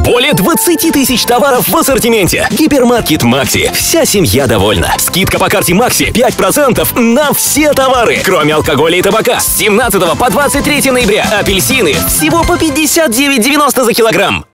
Более 20 тысяч товаров в ассортименте. Гипермаркет Макси. Вся семья довольна. Скидка по карте Макси 5% на все товары, кроме алкоголя и табака. С 17 по 23 ноября апельсины всего по 59,90 за килограмм.